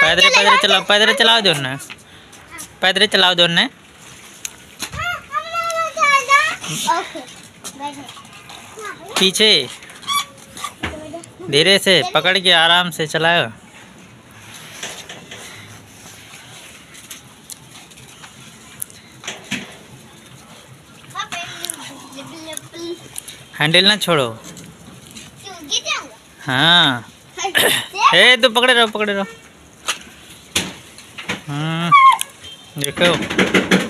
पैदल पैदल चलाओ, पैदल चलाओ दोनों, पैदल चलाओ दोनों। पीछे धीरे से पकड़ के आराम से चलाओ। हैंडल ना छोड़ो। हाँ ए तो पकड़े रहो, पकड़े रहो। देखो।